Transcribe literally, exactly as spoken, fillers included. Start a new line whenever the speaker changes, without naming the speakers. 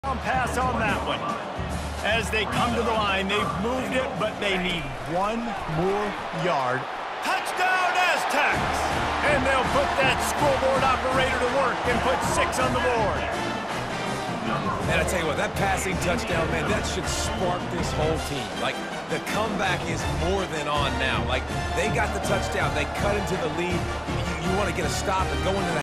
Pass on that one. As they come to the line, they've moved it, but they need one more yard. Touchdown, Aztecs! And they'll put that scoreboard operator to work and put six on the board.
And I tell you what, that passing touchdown, man, that should spark this whole team. Like, the comeback is more than on now. Like, they got the touchdown. They cut into the lead. You, you want to get a stop and go into the